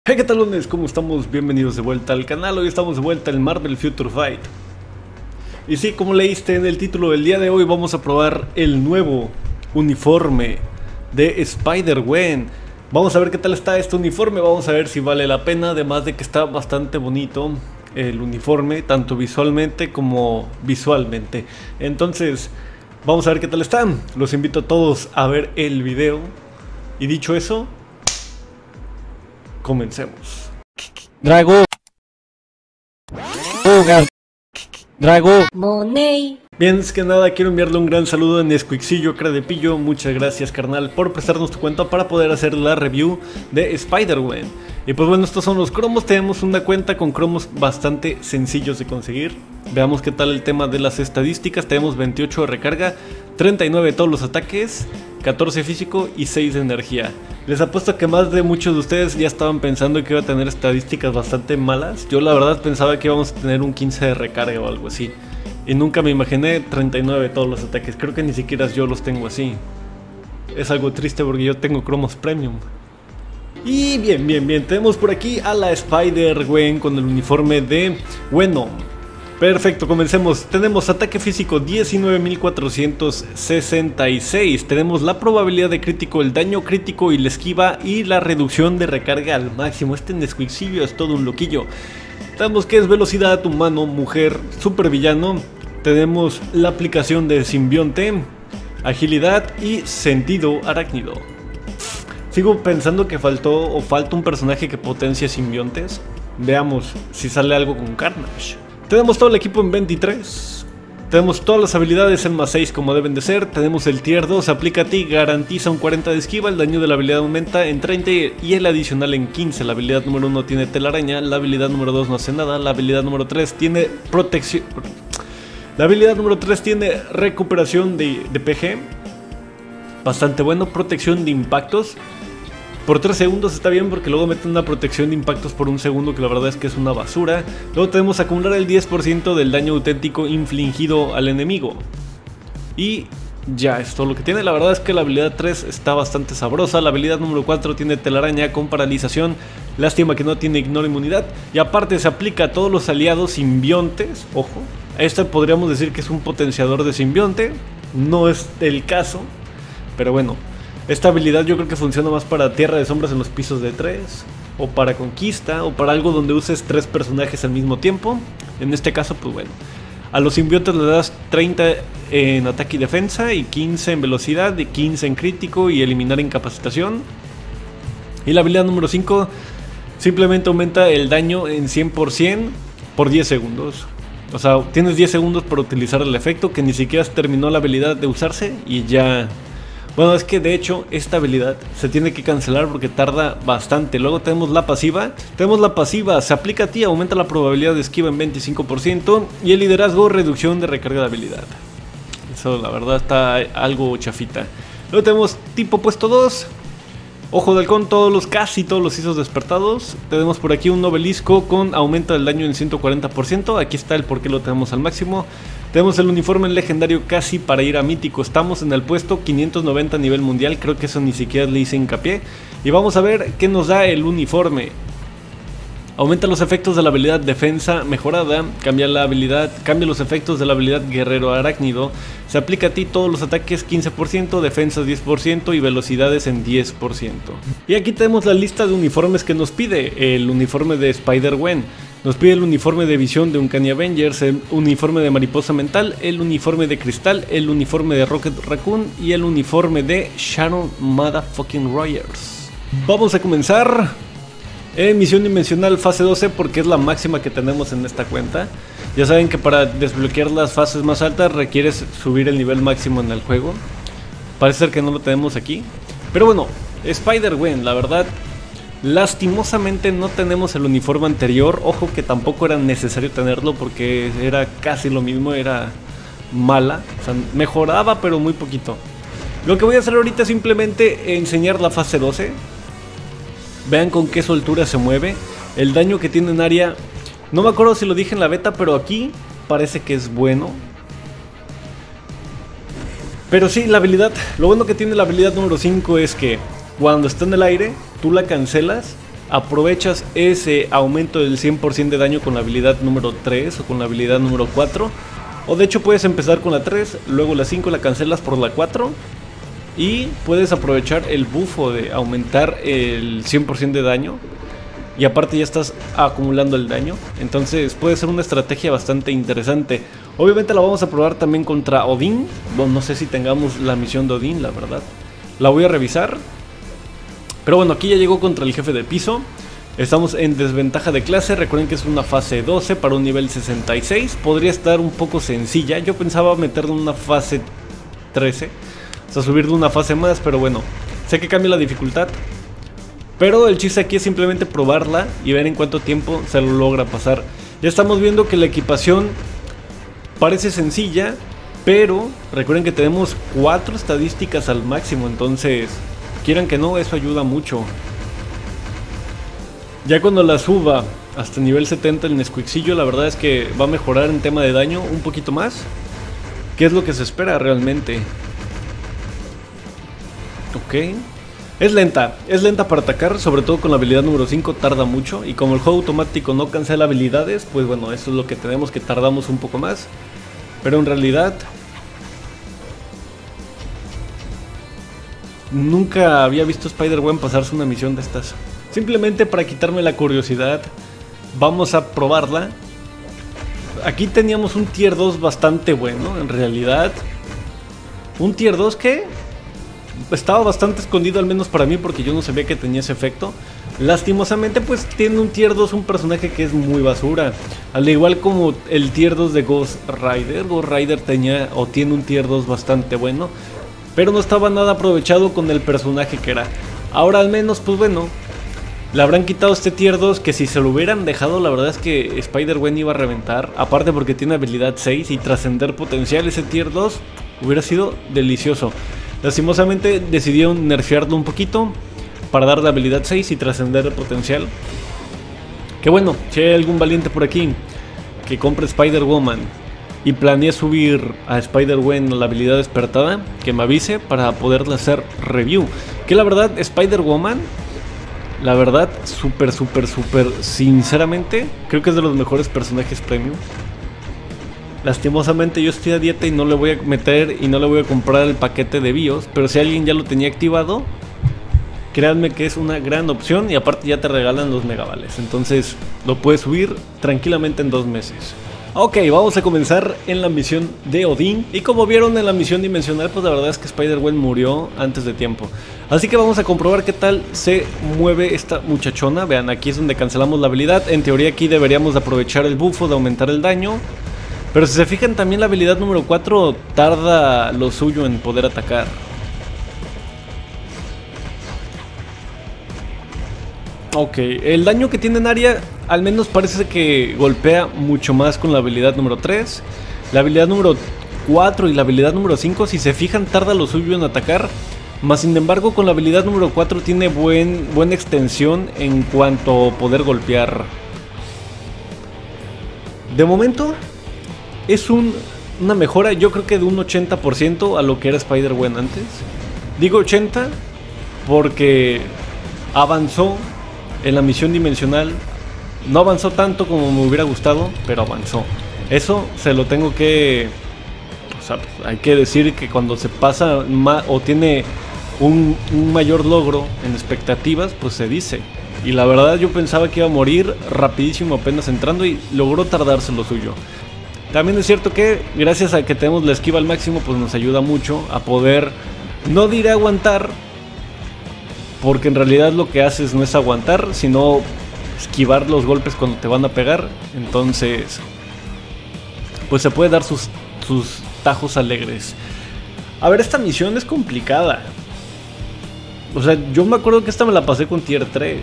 Hey, ¿qué tal, lunes? ¿Cómo estamos? Bienvenidos de vuelta al canal. Hoy estamos de vuelta en Marvel Future Fight. Y sí, como leíste en el título, del día de hoy vamos a probar el nuevo uniforme de Spider-Gwen. Vamos a ver qué tal está este uniforme, vamos a ver si vale la pena, además de que está bastante bonito el uniforme, tanto visualmente como visualmente. Entonces, vamos a ver qué tal está. Los invito a todos a ver el video. Y dicho eso, comencemos. Drago. Drago. Money. Bien, es que nada, quiero enviarle un gran saludo a Nesquixillo, Credepillo. Muchas gracias, carnal, por prestarnos tu cuenta para poder hacer la review de Spider-Gwen. Y pues bueno, estos son los cromos. Tenemos una cuenta con cromos bastante sencillos de conseguir. Veamos qué tal el tema de las estadísticas. Tenemos 28 de recarga, 39 de todos los ataques, 14 físico y 6 de energía. Les apuesto que más de muchos de ustedes ya estaban pensando que iba a tener estadísticas bastante malas. Yo la verdad pensaba que íbamos a tener un 15 de recarga o algo así. Y nunca me imaginé 39 de todos los ataques. Creo que ni siquiera yo los tengo así. Es algo triste porque yo tengo cromos premium. Y bien, tenemos por aquí a la Spider-Gwen con el uniforme de Venom. Perfecto, comencemos. Tenemos ataque físico 19.466. Tenemos la probabilidad de crítico, el daño crítico y la esquiva y la reducción de recarga al máximo. Este Nesquixillo es todo un loquillo. Tenemos que es velocidad, humano, mujer, supervillano. Tenemos la aplicación de simbionte, agilidad y sentido arácnido. Sigo pensando que falta un personaje que potencie simbiontes. Veamos si sale algo con Carnage. Tenemos todo el equipo en 23. Tenemos todas las habilidades en +6 como deben de ser. Tenemos el tier 2, aplica a ti, garantiza un 40 de esquiva. El daño de la habilidad aumenta en 30 y el adicional en 15. La habilidad número 1 tiene telaraña. La habilidad número 2 no hace nada. La habilidad número 3 tiene protección. La habilidad número 3 tiene recuperación de PG. Bastante bueno. Protección de impactos. Por 3 segundos está bien porque luego meten una protección de impactos por 1 segundo que la verdad es que es una basura. Luego tenemos acumular el 10% del daño auténtico infligido al enemigo. Y ya es todo lo que tiene. La verdad es que la habilidad 3 está bastante sabrosa. La habilidad número 4 tiene telaraña con paralización. Lástima que no tiene ignora inmunidad. Y aparte se aplica a todos los aliados simbiontes. Ojo, este podríamos decir que es un potenciador de simbionte. No es el caso, pero bueno. Esta habilidad yo creo que funciona más para Tierra de Sombras en los pisos de 3, o para Conquista, o para algo donde uses 3 personajes al mismo tiempo. En este caso, pues bueno, a los simbiontes le das 30 en ataque y defensa, y 15 en velocidad, y 15 en crítico, y eliminar incapacitación. Y la habilidad número 5 simplemente aumenta el daño en 100% por 10 segundos. O sea, tienes 10 segundos para utilizar el efecto, que ni siquiera terminó la habilidad de usarse, y ya... Bueno, es que de hecho esta habilidad se tiene que cancelar porque tarda bastante. Luego tenemos la pasiva. Se aplica a ti, aumenta la probabilidad de esquiva en 25%. Y el liderazgo, reducción de recarga de habilidad. Eso la verdad está algo chafita. Luego tenemos tipo puesto 2. Ojo de halcón, casi todos los ISOs despertados. Tenemos por aquí un obelisco con aumento del daño en 140%. Aquí está el por qué lo tenemos al máximo. Tenemos el uniforme en legendario casi para ir a mítico. Estamos en el puesto 590 a nivel mundial. Creo que eso ni siquiera le hice hincapié. Y vamos a ver qué nos da el uniforme. Aumenta los efectos de la habilidad defensa mejorada. Cambia los efectos de la habilidad guerrero arácnido. Se aplica a ti todos los ataques 15%, defensas 10% y velocidades en 10%. Y aquí tenemos la lista de uniformes que nos pide. El uniforme de Spider-Gwen. Nos pide el uniforme de visión de Uncanny Avengers, el uniforme de mariposa mental, el uniforme de cristal, el uniforme de Rocket Raccoon y el uniforme de Sharon Motherfucking Rogers. Vamos a comenzar en misión dimensional fase 12 porque es la máxima que tenemos en esta cuenta. Ya saben que para desbloquear las fases más altas requieres subir el nivel máximo en el juego. Parece ser que no lo tenemos aquí. Pero bueno, Spider-Gwen, la verdad... Lastimosamente no tenemos el uniforme anterior. Ojo que tampoco era necesario tenerlo porque era casi lo mismo, era mala. O sea, mejoraba pero muy poquito. Lo que voy a hacer ahorita es simplemente enseñar la fase 12. Vean con qué soltura se mueve. El daño que tiene en área. No me acuerdo si lo dije en la beta, pero aquí parece que es bueno. Pero sí, la habilidad. Lo bueno que tiene la habilidad número 5 es que cuando está en el aire, tú la cancelas aprovechas ese aumento del 100% de daño con la habilidad número 3 o con la habilidad número 4. O de hecho puedes empezar con la 3, luego la 5 la cancelas por la 4. Y puedes aprovechar el bufo de aumentar el 100% de daño. Y aparte ya estás acumulando el daño. Entonces puede ser una estrategia bastante interesante. Obviamente la vamos a probar también contra Odín. Bueno, no sé si tengamos la misión de Odín, la verdad. La voy a revisar. Pero bueno, aquí ya llegó contra el jefe de piso. Estamos en desventaja de clase. Recuerden que es una fase 12 para un nivel 66. Podría estar un poco sencilla. Yo pensaba meterle una fase 13. O sea, subirle una fase más, pero bueno. Sé que cambia la dificultad. Pero el chiste aquí es simplemente probarla y ver en cuánto tiempo se lo logra pasar. Ya estamos viendo que la equipación parece sencilla, pero recuerden que tenemos 4 estadísticas al máximo, entonces quieran que no, eso ayuda mucho. Ya cuando la suba hasta nivel 70 el Nesquikcillo, la verdad es que va a mejorar en tema de daño un poquito más, que es lo que se espera realmente. Ok. Es lenta para atacar, sobre todo con la habilidad número 5 tarda mucho. Y como el juego automático no cancela habilidades, pues bueno, eso es lo que tenemos, que tardamos un poco más. Pero en realidad nunca había visto Spider-Gwen pasarse una misión de estas. Simplemente para quitarme la curiosidad, vamos a probarla. Aquí teníamos un tier 2 bastante bueno, en realidad. Un tier 2 que estaba bastante escondido, al menos para mí, porque yo no sabía que tenía ese efecto. Lastimosamente pues tiene un tier 2 un personaje que es muy basura, al igual como el tier 2 de Ghost Rider. Ghost Rider tenía o tiene un tier 2 bastante bueno, pero no estaba nada aprovechado con el personaje que era. Ahora al menos pues bueno, le habrán quitado este tier 2, que si se lo hubieran dejado, la verdad es que Spider-Gwen iba a reventar. Aparte porque tiene habilidad 6 y trascender potencial, ese tier 2 hubiera sido delicioso. Lastimosamente decidieron nerfearlo un poquito para darle habilidad 6 y trascender el potencial. Que bueno, si hay algún valiente por aquí que compre Spider-Woman y planea subir a Spider-Gwen la habilidad despertada, que me avise para poderle hacer review. Que la verdad, Spider-Woman, la verdad, súper sinceramente, creo que es de los mejores personajes premium. Lastimosamente yo estoy a dieta y no le voy a meter y no le voy a comprar el paquete de BIOS, pero si alguien ya lo tenía activado, créanme que es una gran opción y aparte ya te regalan los megavales, entonces lo puedes subir tranquilamente en 2 meses. Ok, vamos a comenzar en la misión de Odín. Y como vieron en la misión dimensional, pues la verdad es que Spider-Gwen murió antes de tiempo. Así que vamos a comprobar qué tal se mueve esta muchachona. Vean, aquí es donde cancelamos la habilidad. En teoría aquí deberíamos aprovechar el bufo de aumentar el daño. Pero si se fijan, también la habilidad número 4 tarda lo suyo en poder atacar. Ok, el daño que tiene en área al menos parece que golpea mucho más con la habilidad número 3. La habilidad número 4 y la habilidad número 5, si se fijan, tarda lo suyo en atacar. Más sin embargo, con la habilidad número 4 tiene buena extensión en cuanto a poder golpear. De momento es una mejora, yo creo que de un 80% a lo que era Spider-Gwen antes. Digo 80 porque avanzó en la misión dimensional. No avanzó tanto como me hubiera gustado, pero avanzó. Eso se lo tengo que... O sea, hay que decir que cuando se pasa o tiene un mayor logro en expectativas, pues se dice. Y la verdad yo pensaba que iba a morir rapidísimo apenas entrando y logró tardarse lo suyo. También es cierto que gracias a que tenemos la esquiva al máximo, pues nos ayuda mucho a poder, no diré aguantar, porque en realidad lo que haces no es aguantar, sino esquivar los golpes cuando te van a pegar. Entonces, pues se puede dar sus tajos alegres. A ver, esta misión es complicada. O sea, yo me acuerdo que esta me la pasé con tier 3.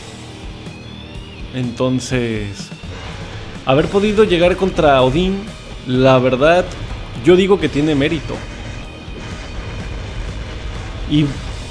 Entonces, haber podido llegar contra Odín, la verdad, yo digo que tiene mérito. Y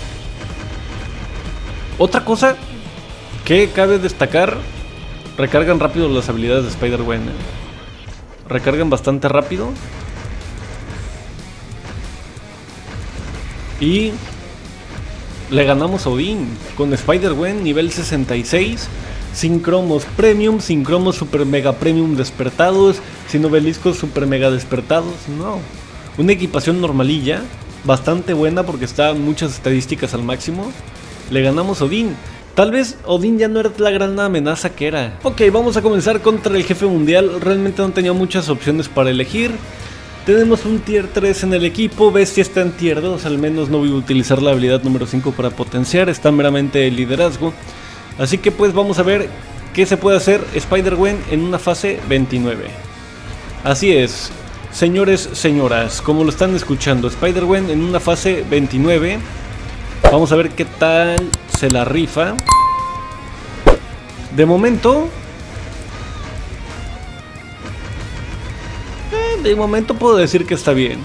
otra cosa que cabe destacar, recargan rápido las habilidades de Spider-Gwen. Recargan bastante rápido. Y le ganamos a Odín con Spider-Gwen nivel 66, sin cromos premium, sin cromos super mega premium despertados, sin obeliscos super mega despertados, no. Una equipación normalilla, bastante buena porque está muchas estadísticas al máximo. Le ganamos a Odín. Tal vez Odín ya no era la gran amenaza que era. Ok, vamos a comenzar contra el jefe mundial. Realmente no tenía muchas opciones para elegir. Tenemos un tier 3 en el equipo. Bestia está en tier 2. Al menos no voy a utilizar la habilidad número 5 para potenciar. Está meramente el liderazgo. Así que pues vamos a ver qué se puede hacer Spider-Gwen en una fase 29. Así es, señores, señoras, como lo están escuchando, Spider-Gwen en una fase 29. Vamos a ver qué tal se la rifa. De momento puedo decir que está bien.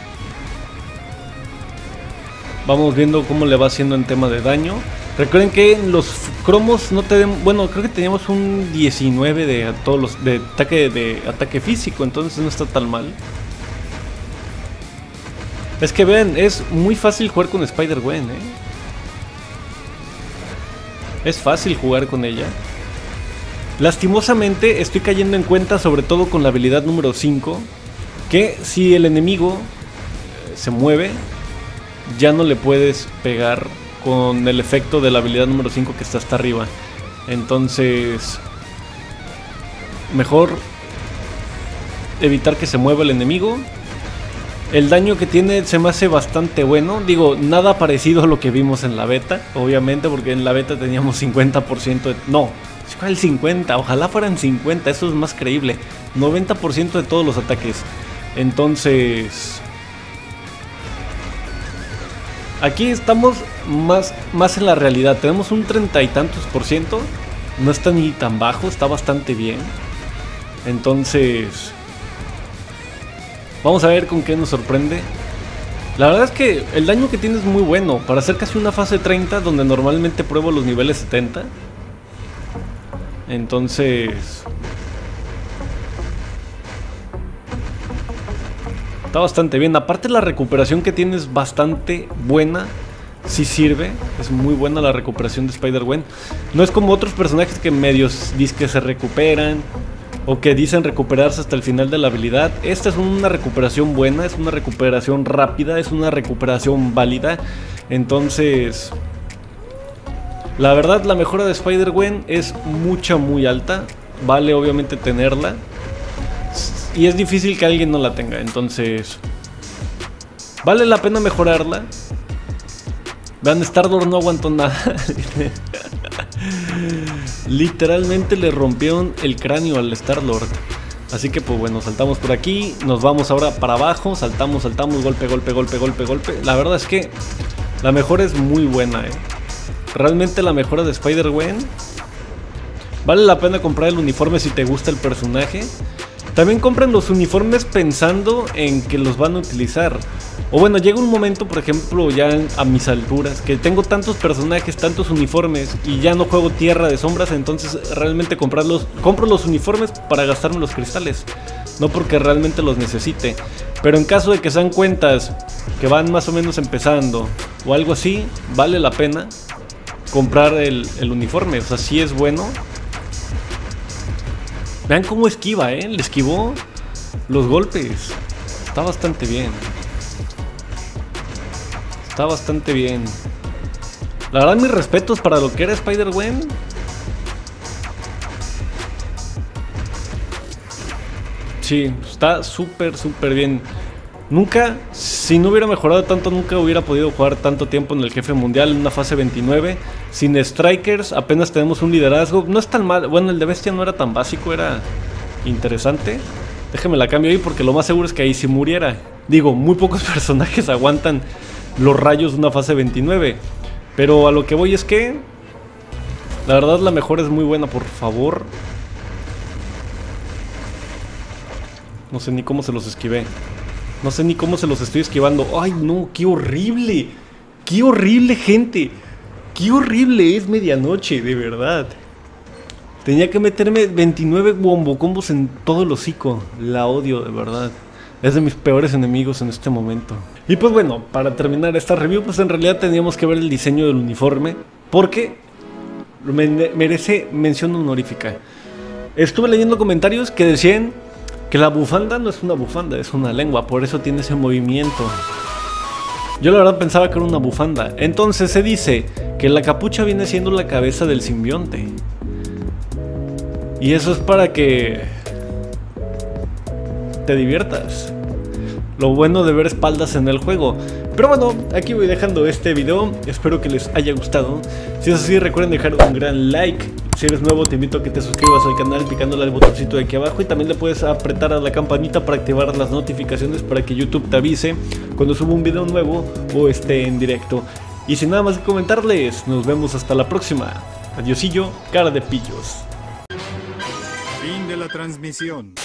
Vamos viendo cómo le va haciendo en tema de daño. Recuerden que en los cromos no tenemos, bueno, creo que teníamos un 19 de todos los de ataque físico, entonces no está tan mal. Es que vean, es muy fácil jugar con Spider-Gwen, Es fácil jugar con ella. Lastimosamente estoy cayendo en cuenta, sobre todo con la habilidad número 5, que si el enemigo se mueve, ya no le puedes pegar con el efecto de la habilidad número 5 que está hasta arriba. Entonces, mejor evitar que se mueva el enemigo. El daño que tiene se me hace bastante bueno. Digo, nada parecido a lo que vimos en la beta, obviamente, porque en la beta teníamos 50% de... No, ¿cuál el 50? Ojalá fueran 50, eso es más creíble. 90% de todos los ataques. Entonces, aquí estamos más en la realidad. Tenemos un 30 y tantos %. No está ni tan bajo, está bastante bien. Entonces, vamos a ver con qué nos sorprende. La verdad es que el daño que tiene es muy bueno. Para hacer casi una fase 30, donde normalmente pruebo los niveles 70. Entonces, está bastante bien. Aparte la recuperación que tiene es bastante buena. Sí sirve, es muy buena la recuperación de Spider-Gwen. No es como otros personajes que medios dicen que se recuperan o que dicen recuperarse hasta el final de la habilidad. Esta es una recuperación buena, es una recuperación rápida, es una recuperación válida. Entonces, la verdad, la mejora de Spider-Gwen es muy alta. Vale obviamente tenerla. Y es difícil que alguien no la tenga, entonces vale la pena mejorarla. Vean, Star-Lord no aguantó nada. Literalmente le rompieron el cráneo al Star-Lord. Así que pues bueno, saltamos por aquí. Nos vamos ahora para abajo. Saltamos, golpe. La verdad es que la mejora es muy buena, Realmente la mejora de Spider-Gwen vale la pena comprar el uniforme si te gusta el personaje. También compren los uniformes pensando en que los van a utilizar. O bueno, llega un momento, por ejemplo, ya a mis alturas, que tengo tantos personajes, tantos uniformes y ya no juego Tierra de Sombras, entonces realmente compro los uniformes para gastarme los cristales, no porque realmente los necesite. Pero en caso de que sean cuentas que van más o menos empezando o algo así, vale la pena comprar el uniforme, o sea, sí es bueno. Vean cómo esquiva, le esquivó los golpes. Está bastante bien. Está bastante bien. La verdad, mis respetos para lo que era Spider-Gwen. Sí, está súper bien. Nunca, si no hubiera mejorado tanto, nunca hubiera podido jugar tanto tiempo en el jefe mundial en una fase 29. Sin strikers, apenas tenemos un liderazgo. No es tan mal, bueno, el de bestia no era tan básico, era interesante. Déjeme la cambio ahí porque lo más seguro es que ahí sí muriera. Digo, muy pocos personajes aguantan los rayos de una fase 29. Pero a lo que voy es que la verdad la mejora es muy buena, por favor. No sé ni cómo se los esquivé. No sé ni cómo se los estoy esquivando. ¡Ay, no! ¡Qué horrible! ¡Qué horrible, gente! ¡Qué horrible es medianoche, de verdad! Tenía que meterme 29 wombo combos en todo el hocico. La odio, de verdad. Es de mis peores enemigos en este momento. Y pues bueno, para terminar esta review, pues en realidad teníamos que ver el diseño del uniforme, porque merece mención honorífica. Estuve leyendo comentarios que decían que la bufanda no es una bufanda, es una lengua, por eso tiene ese movimiento. Yo la verdad pensaba que era una bufanda. Entonces se dice que la capucha viene siendo la cabeza del simbionte. Y eso es para que te diviertas. Lo bueno de ver espaldas en el juego. Pero bueno, aquí voy dejando este video. Espero que les haya gustado. Si es así, recuerden dejar un gran like. Si eres nuevo, te invito a que te suscribas al canal picándole al botoncito de aquí abajo. Y también le puedes apretar a la campanita para activar las notificaciones para que YouTube te avise cuando suba un video nuevo o esté en directo. Y sin nada más que comentarles, nos vemos hasta la próxima. Adiosillo, cara de pillos. Fin de la transmisión.